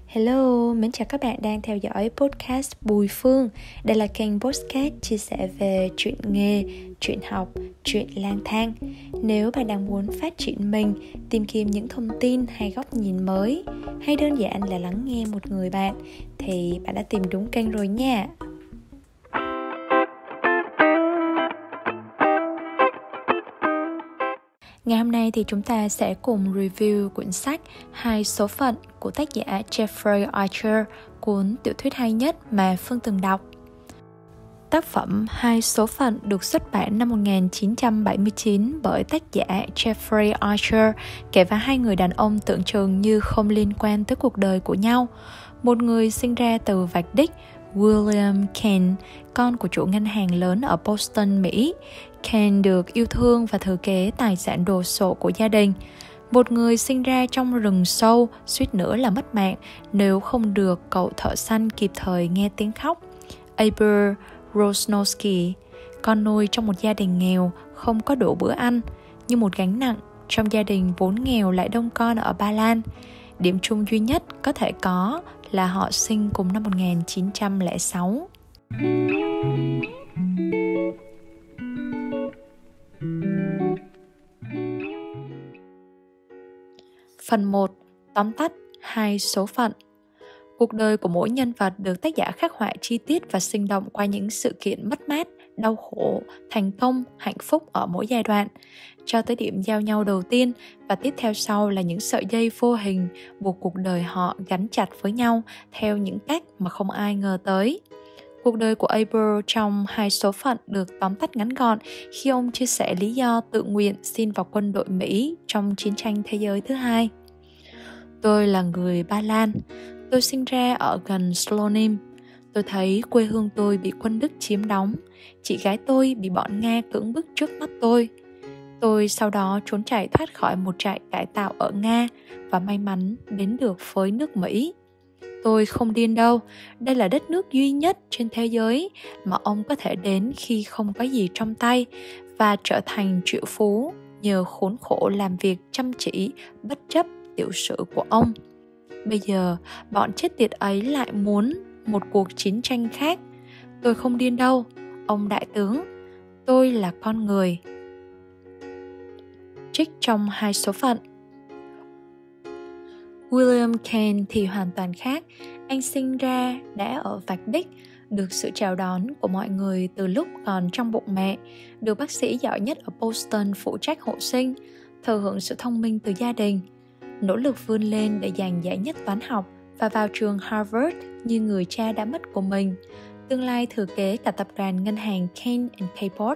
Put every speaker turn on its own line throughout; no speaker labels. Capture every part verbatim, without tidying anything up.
Hello, mến chào các bạn đang theo dõi podcast Bùi Phương. Đây là kênh podcast chia sẻ về chuyện nghề, chuyện học, chuyện lang thang. Nếu bạn đang muốn phát triển mình, tìm kiếm những thông tin hay góc nhìn mới, hay đơn giản là lắng nghe một người bạn, thì bạn đã tìm đúng kênh rồi nha. Ngày hôm nay thì chúng ta sẽ cùng review cuốn sách Hai số phận của tác giả Jeffrey Archer, cuốn tiểu thuyết hay nhất mà Phương từng đọc. Tác phẩm Hai số phận được xuất bản năm một nghìn chín trăm bảy mươi chín bởi tác giả Jeffrey Archer, kể về hai người đàn ông tưởng chừng như không liên quan tới cuộc đời của nhau. Một người sinh ra từ vạch đích, William Kane, con của chủ ngân hàng lớn ở Boston, Mỹ. Kane được yêu thương và thừa kế tài sản đồ sộ của gia đình. Một người sinh ra trong rừng sâu, suýt nữa là mất mạng nếu không được cậu thợ săn kịp thời nghe tiếng khóc. Aber Rosnowski, con nuôi trong một gia đình nghèo, không có đủ bữa ăn, như một gánh nặng trong gia đình vốn nghèo lại đông con ở Ba Lan. Điểm chung duy nhất có thể có là họ sinh cùng năm một nghìn chín trăm lẻ sáu. Phần một. Tóm tắt hai số phận. Cuộc đời của mỗi nhân vật được tác giả khắc họa chi tiết và sinh động qua những sự kiện mất mát, đau khổ, thành công, hạnh phúc ở mỗi giai đoạn, cho tới điểm giao nhau đầu tiên, và tiếp theo sau là những sợi dây vô hình buộc cuộc đời họ gắn chặt với nhau theo những cách mà không ai ngờ tới. Cuộc đời của Aber trong Hai số phận được tóm tắt ngắn gọn khi ông chia sẻ lý do tự nguyện xin vào quân đội Mỹ trong chiến tranh thế giới thứ hai. Tôi là người Ba Lan. Tôi sinh ra ở gần Slonim. Tôi thấy quê hương tôi bị quân Đức chiếm đóng. Chị gái tôi bị bọn Nga cưỡng bức trước mắt tôi. Tôi sau đó trốn chạy thoát khỏi một trại cải tạo ở Nga và may mắn đến được với nước Mỹ. Tôi không điên đâu. Đây là đất nước duy nhất trên thế giới mà ông có thể đến khi không có gì trong tay và trở thành triệu phú nhờ khốn khổ làm việc chăm chỉ bất chấp tiểu sử của ông. Bây giờ, bọn chết tiệt ấy lại muốn một cuộc chiến tranh khác. Tôi không điên đâu, ông đại tướng. Tôi là con người. Trích trong Hai số phận. William Kane thì hoàn toàn khác. Anh sinh ra đã ở vạch đích, được sự chào đón của mọi người từ lúc còn trong bụng mẹ, được bác sĩ giỏi nhất ở Boston phụ trách hộ sinh, thừa hưởng sự thông minh từ gia đình, nỗ lực vươn lên để giành giải nhất toán học và vào trường Harvard như người cha đã mất của mình, tương lai thừa kế cả tập đoàn ngân hàng Kane and Kayport.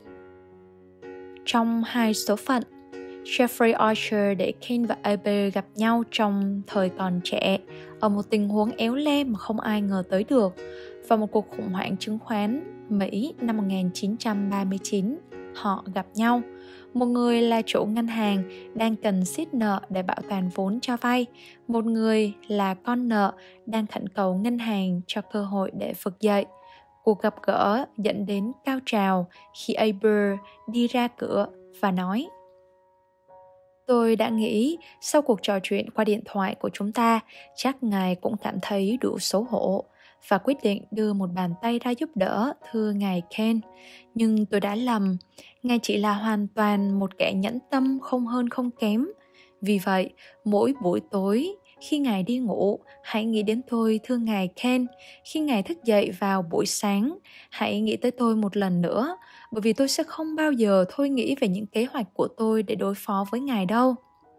Trong Hai số phận, Jeffrey Archer để Kane và Aber gặp nhau trong thời còn trẻ, ở một tình huống éo le mà không ai ngờ tới được, và một cuộc khủng hoảng chứng khoán Mỹ năm một nghìn chín trăm ba mươi chín. Họ gặp nhau. Một người là chủ ngân hàng đang cần xiết nợ để bảo toàn vốn cho vay. Một người là con nợ đang khẩn cầu ngân hàng cho cơ hội để vực dậy. Cuộc gặp gỡ dẫn đến cao trào khi Aber đi ra cửa và nói: Tôi đã nghĩ sau cuộc trò chuyện qua điện thoại của chúng ta, chắc ngài cũng cảm thấy đủ xấu hổ, và quyết định đưa một bàn tay ra giúp đỡ, thưa ngài Kane. Nhưng tôi đã lầm, ngài chỉ là hoàn toàn một kẻ nhẫn tâm không hơn không kém. Vì vậy, mỗi buổi tối, khi ngài đi ngủ, hãy nghĩ đến tôi, thưa ngài Kane. Khi ngài thức dậy vào buổi sáng, hãy nghĩ tới tôi một lần nữa, bởi vì tôi sẽ không bao giờ thôi nghĩ về những kế hoạch của tôi để đối phó với ngài đâu.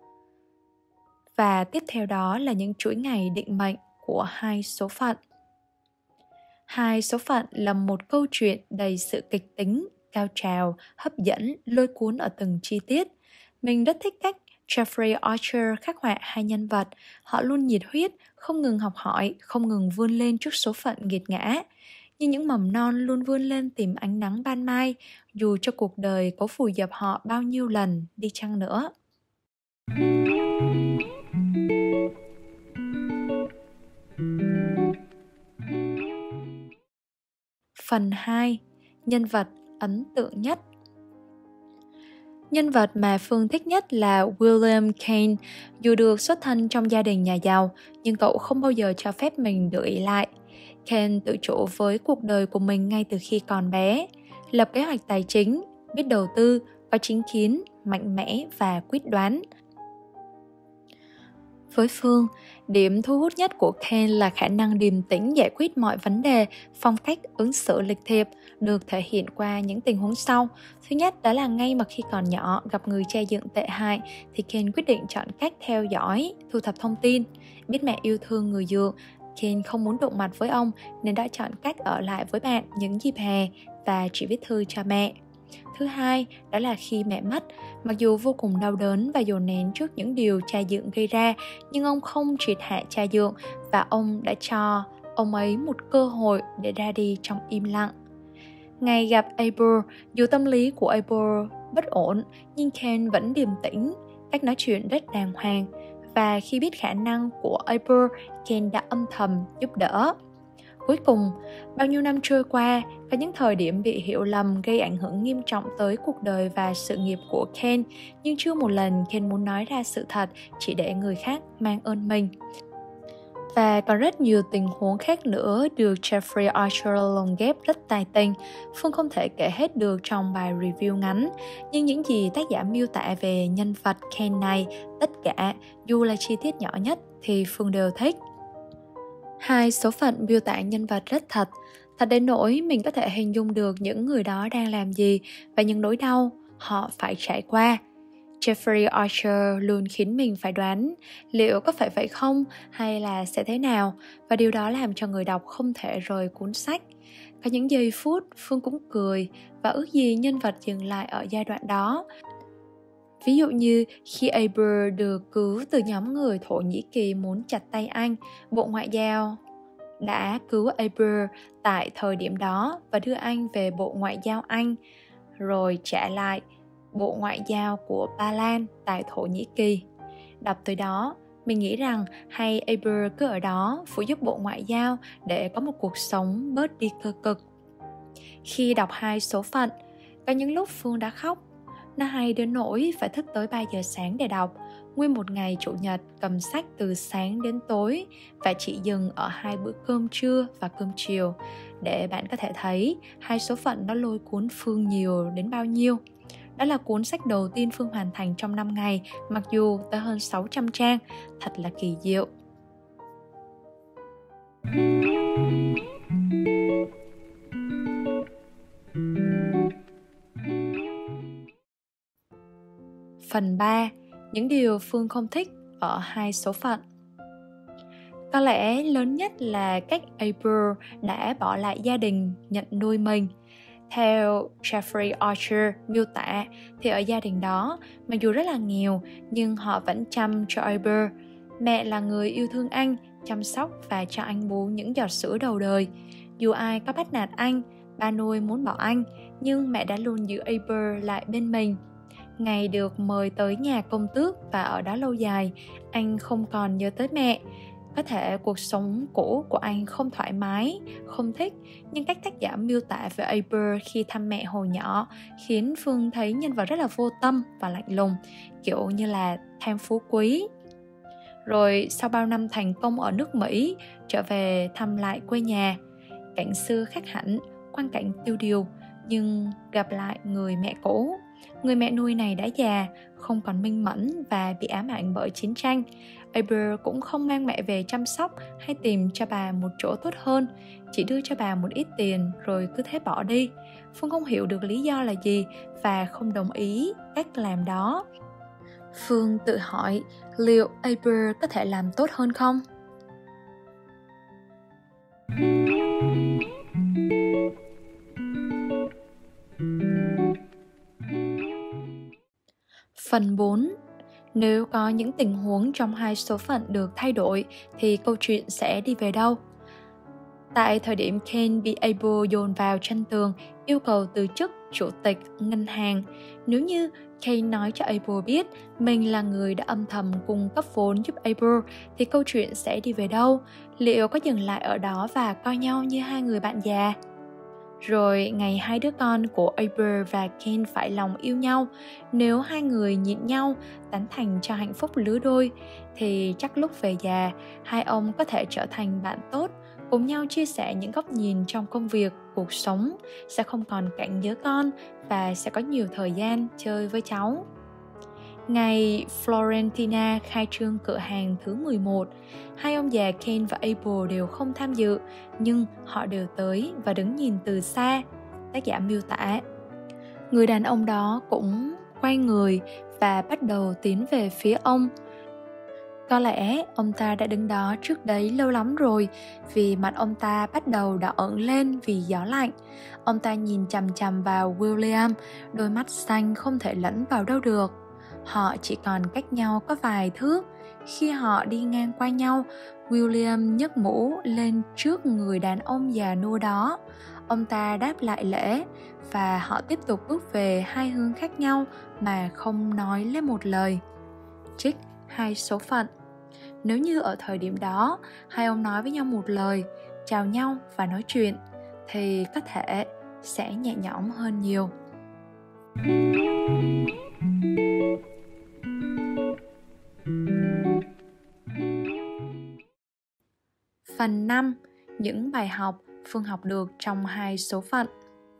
Và tiếp theo đó là những chuỗi ngày định mệnh của Hai số phận. Hai số phận là một câu chuyện đầy sự kịch tính, cao trào, hấp dẫn, lôi cuốn ở từng chi tiết. Mình rất thích cách Jeffrey Archer khắc họa hai nhân vật. Họ luôn nhiệt huyết, không ngừng học hỏi, không ngừng vươn lên trước số phận nghiệt ngã. Như những mầm non luôn vươn lên tìm ánh nắng ban mai, dù cho cuộc đời có vùi dập họ bao nhiêu lần đi chăng nữa. Phần hai. Nhân vật ấn tượng nhất. Nhân vật mà Phương thích nhất là William Kane. Dù được xuất thân trong gia đình nhà giàu, nhưng cậu không bao giờ cho phép mình được ỷ lại. Kane tự chủ với cuộc đời của mình ngay từ khi còn bé, lập kế hoạch tài chính, biết đầu tư, có chính kiến, mạnh mẽ và quyết đoán. Với Phương, điểm thu hút nhất của Kane là khả năng điềm tĩnh giải quyết mọi vấn đề, phong cách ứng xử lịch thiệp được thể hiện qua những tình huống sau. Thứ nhất, đó là ngay mà khi còn nhỏ gặp người cha dựng tệ hại thì Kane quyết định chọn cách theo dõi, thu thập thông tin. Biết mẹ yêu thương người dượng, Kane không muốn đụng mặt với ông nên đã chọn cách ở lại với bạn những dịp hè và chỉ viết thư cho mẹ. Thứ hai, đó là khi mẹ mất, mặc dù vô cùng đau đớn và dồn nén trước những điều cha dượng gây ra, nhưng ông không triệt hạ cha dượng và ông đã cho ông ấy một cơ hội để ra đi trong im lặng. Ngày gặp Abel, dù tâm lý của Abel bất ổn, nhưng Kane vẫn điềm tĩnh, cách nói chuyện rất đàng hoàng, và khi biết khả năng của Abel, Kane đã âm thầm giúp đỡ. Cuối cùng, bao nhiêu năm trôi qua, có những thời điểm bị hiểu lầm gây ảnh hưởng nghiêm trọng tới cuộc đời và sự nghiệp của Kane, nhưng chưa một lần Kane muốn nói ra sự thật chỉ để người khác mang ơn mình. Và còn rất nhiều tình huống khác nữa được Jeffrey Archer lồng ghép rất tài tình. Phương không thể kể hết được trong bài review ngắn, nhưng những gì tác giả miêu tả về nhân vật Kane này, tất cả, dù là chi tiết nhỏ nhất thì Phương đều thích. Hai số phận miêu tả nhân vật rất thật, thật đến nỗi mình có thể hình dung được những người đó đang làm gì và những nỗi đau họ phải trải qua. Jeffrey Archer luôn khiến mình phải đoán liệu có phải vậy không hay là sẽ thế nào, và điều đó làm cho người đọc không thể rời cuốn sách. Có những giây phút Phương cũng cười và ước gì nhân vật dừng lại ở giai đoạn đó. Ví dụ như khi Abel được cứu từ nhóm người Thổ Nhĩ Kỳ muốn chặt tay anh, Bộ Ngoại giao đã cứu Abel tại thời điểm đó và đưa anh về Bộ Ngoại giao Anh, rồi trả lại Bộ Ngoại giao của Ba Lan tại Thổ Nhĩ Kỳ. Đọc tới đó, mình nghĩ rằng hay Abel cứ ở đó phụ giúp Bộ Ngoại giao để có một cuộc sống bớt đi cơ cực. Khi đọc hai số phận, có những lúc Phương đã khóc. Nó hay đến nỗi phải thức tới ba giờ sáng để đọc. Nguyên một ngày Chủ nhật cầm sách từ sáng đến tối và chỉ dừng ở hai bữa cơm trưa và cơm chiều, để bạn có thể thấy hai số phận nó lôi cuốn Phương nhiều đến bao nhiêu. Đó là cuốn sách đầu tiên Phương hoàn thành trong năm ngày, mặc dù tới hơn sáu trăm trang, thật là kỳ diệu. Phần ba. Những điều Phương không thích ở hai số phận. Có lẽ lớn nhất là cách Abel đã bỏ lại gia đình nhận nuôi mình. Theo Jeffrey Archer miêu tả thì ở gia đình đó, mặc dù rất là nghèo nhưng họ vẫn chăm cho Abel. Mẹ là người yêu thương anh, chăm sóc và cho anh bú những giọt sữa đầu đời. Dù ai có bắt nạt anh, ba nuôi muốn bỏ anh, nhưng mẹ đã luôn giữ Abel lại bên mình. Ngày được mời tới nhà công tước và ở đó lâu dài, anh không còn nhớ tới mẹ. Có thể cuộc sống cũ của anh không thoải mái, không thích, nhưng cách tác giả miêu tả về Abel khi thăm mẹ hồi nhỏ khiến Phương thấy nhân vật rất là vô tâm và lạnh lùng, kiểu như là tham phú quý. Rồi sau bao năm thành công ở nước Mỹ, trở về thăm lại quê nhà, cảnh xưa khác hẳn, quang cảnh tiêu điều, nhưng gặp lại người mẹ cũ. Người mẹ nuôi này đã già, không còn minh mẫn và bị ám ảnh bởi chiến tranh. Abel cũng không mang mẹ về chăm sóc hay tìm cho bà một chỗ tốt hơn, chỉ đưa cho bà một ít tiền rồi cứ thế bỏ đi. Phương không hiểu được lý do là gì và không đồng ý cách làm đó. Phương tự hỏi liệu Abel có thể làm tốt hơn không? Phần bốn. Nếu có những tình huống trong hai số phận được thay đổi thì câu chuyện sẽ đi về đâu? Tại thời điểm Kane bị Abel dồn vào chân tường, yêu cầu từ chức chủ tịch ngân hàng, nếu như Kane nói cho Abel biết mình là người đã âm thầm cung cấp vốn giúp Abel thì câu chuyện sẽ đi về đâu? Liệu có dừng lại ở đó và coi nhau như hai người bạn già? Rồi ngày hai đứa con của Aber và Ken phải lòng yêu nhau, nếu hai người nhịn nhau, tán thành cho hạnh phúc lứa đôi, thì chắc lúc về già, hai ông có thể trở thành bạn tốt, cùng nhau chia sẻ những góc nhìn trong công việc, cuộc sống, sẽ không còn cảnh nhớ con và sẽ có nhiều thời gian chơi với cháu. Ngày Florentina khai trương cửa hàng thứ mười một, hai ông già Ken và Abel đều không tham dự, nhưng họ đều tới và đứng nhìn từ xa. Tác giả miêu tả, người đàn ông đó cũng quay người và bắt đầu tiến về phía ông. Có lẽ ông ta đã đứng đó trước đấy lâu lắm rồi, vì mặt ông ta bắt đầu đỏ ửng lên vì gió lạnh. Ông ta nhìn chằm chằm vào William, đôi mắt xanh không thể lẫn vào đâu được. Họ chỉ còn cách nhau có vài thước. Khi họ đi ngang qua nhau, William nhấc mũ lên trước người đàn ông già nua đó. Ông ta đáp lại lễ và họ tiếp tục bước về hai hướng khác nhau mà không nói lên một lời. Trích hai số phận. Nếu như ở thời điểm đó, hai ông nói với nhau một lời, chào nhau và nói chuyện, thì có thể sẽ nhẹ nhõm hơn nhiều. Phần năm. Những bài học Phương học được trong hai số phận.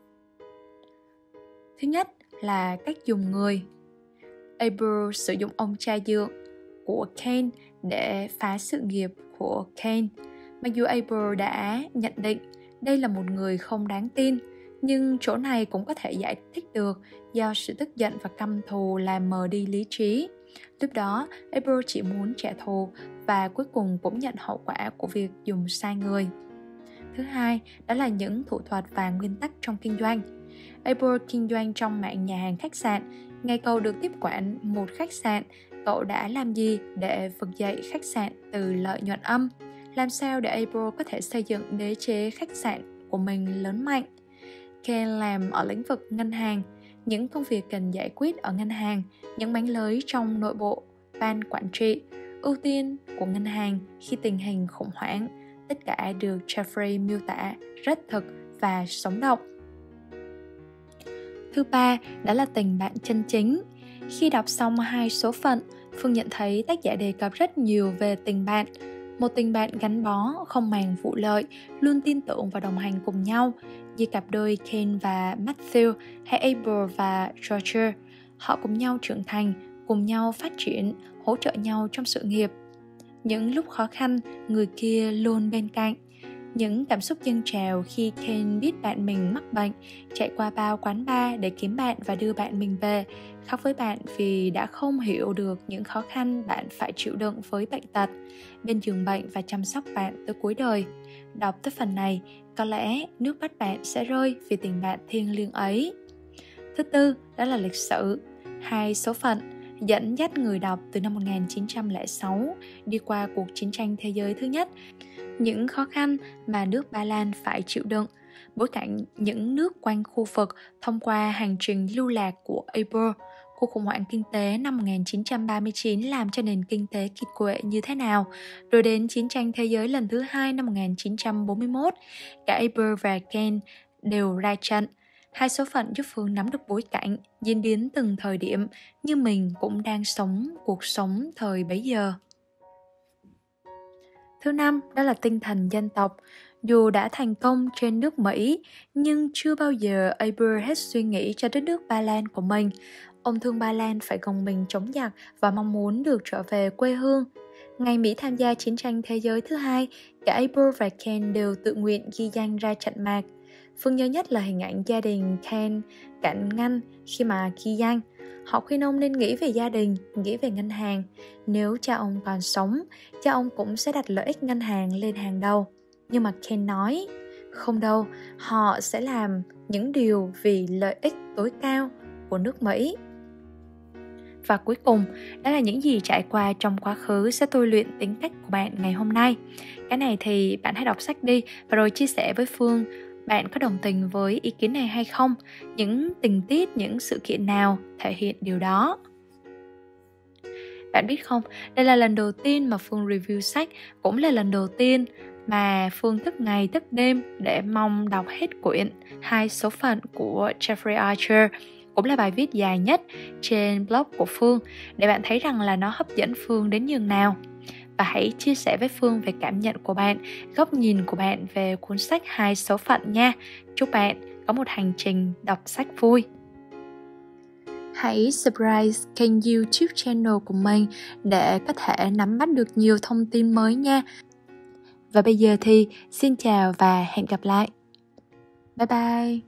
Thứ nhất là cách dùng người. Abel sử dụng ông cha dượng của Ken để phá sự nghiệp của Ken. Mặc dù Abel đã nhận định đây là một người không đáng tin, nhưng chỗ này cũng có thể giải thích được do sự tức giận và căm thù làm mờ đi lý trí. Lúc đó, Abel chỉ muốn trả thù và cuối cùng cũng nhận hậu quả của việc dùng sai người. Thứ hai, đó là những thủ thuật và nguyên tắc trong kinh doanh. Abel kinh doanh trong mạng nhà hàng khách sạn. Ngày cậu được tiếp quản một khách sạn, cậu đã làm gì để vực dậy khách sạn từ lợi nhuận âm? Làm sao để Abel có thể xây dựng đế chế khách sạn của mình lớn mạnh? Ken làm ở lĩnh vực ngân hàng, những công việc cần giải quyết ở ngân hàng, những mánh lới trong nội bộ, ban quản trị, ưu tiên của ngân hàng khi tình hình khủng hoảng, tất cả được Jeffrey miêu tả rất thực và sống động. Thứ ba, đó là tình bạn chân chính. Khi đọc xong hai số phận, Phương nhận thấy tác giả đề cập rất nhiều về tình bạn. Một tình bạn gắn bó, không màng vụ lợi, luôn tin tưởng và đồng hành cùng nhau, như cặp đôi Ken và Matthew hay Abel và Roger. Họ cùng nhau trưởng thành, cùng nhau phát triển, hỗ trợ nhau trong sự nghiệp. Những lúc khó khăn, người kia luôn bên cạnh. Những cảm xúc dâng trào khi Ken biết bạn mình mắc bệnh, chạy qua bao quán bar để kiếm bạn và đưa bạn mình về, khóc với bạn vì đã không hiểu được những khó khăn bạn phải chịu đựng với bệnh tật, bên giường bệnh và chăm sóc bạn tới cuối đời. Đọc tới phần này, có lẽ nước mắt bạn sẽ rơi vì tình bạn thiêng liêng ấy. Thứ tư, đó là lịch sử. Hai số phận dẫn dắt người đọc từ năm một nghìn chín trăm lẻ sáu đi qua cuộc chiến tranh thế giới thứ nhất, những khó khăn mà nước Ba Lan phải chịu đựng, bối cảnh những nước quanh khu vực thông qua hành trình lưu lạc của Abel, cuộc khủng hoảng kinh tế năm một nghìn chín trăm ba mươi chín làm cho nền kinh tế kiệt quệ như thế nào, rồi đến chiến tranh thế giới lần thứ hai năm một nghìn chín trăm bốn mươi mốt, cả Abel và Ken đều ra trận. Hai số phận giúp Phương nắm được bối cảnh, diễn biến từng thời điểm như mình cũng đang sống cuộc sống thời bấy giờ. Thứ năm, đó là tinh thần dân tộc. Dù đã thành công trên nước Mỹ, nhưng chưa bao giờ Abel hết suy nghĩ cho đất nước Ba Lan của mình. Ông thương Ba Lan phải gồng mình chống giặc và mong muốn được trở về quê hương. Ngày Mỹ tham gia chiến tranh thế giới thứ hai, cả Abel và Ken đều tự nguyện ghi danh ra trận mạc. Phương nhớ nhất là hình ảnh gia đình Ken cản ngăn khi mà ghi danh. Họ khuyên ông nên nghĩ về gia đình, nghĩ về ngân hàng. Nếu cha ông còn sống, cha ông cũng sẽ đặt lợi ích ngân hàng lên hàng đầu. Nhưng mà Ken nói, không đâu, họ sẽ làm những điều vì lợi ích tối cao của nước Mỹ. Và cuối cùng, đó là những gì trải qua trong quá khứ sẽ tôi luyện tính cách của bạn ngày hôm nay. Cái này thì bạn hãy đọc sách đi và rồi chia sẻ với Phương bạn có đồng tình với ý kiến này hay không? Những tình tiết, những sự kiện nào thể hiện điều đó? Bạn Bạn biết không, đây là lần đầu tiên mà Phương review sách, cũng là lần đầu tiên mà Phương thức ngày thức đêm để mong đọc hết quyển Hai số phận của Jeffrey Archer, cũng là bài viết dài nhất trên blog của Phương, để bạn thấy rằng là nó hấp dẫn Phương đến nhường nào. Và hãy chia sẻ với Phương về cảm nhận của bạn, góc nhìn của bạn về cuốn sách Hai số phận nha. Chúc bạn có một hành trình đọc sách vui. Hãy subscribe kênh YouTube channel của mình để có thể nắm bắt được nhiều thông tin mới nha. Và bây giờ thì xin chào và hẹn gặp lại. Bye bye.